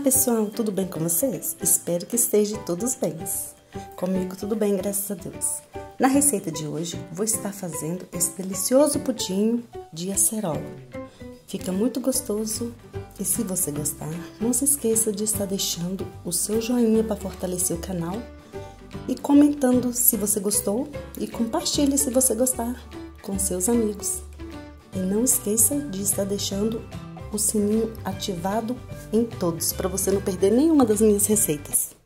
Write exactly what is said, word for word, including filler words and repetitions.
pessoal, tudo bem com vocês? Espero que estejam todos bem. Comigo tudo bem, graças a Deus. Na receita de hoje, vou estar fazendo esse delicioso pudim de acerola. Fica muito gostoso e se você gostar, não se esqueça de estar deixando o seu joinha para fortalecer o canal e comentando se você gostou e compartilhe se você gostar com seus amigos. E não esqueça de estar deixando o sininho ativado em todos, para você não perder nenhuma das minhas receitas.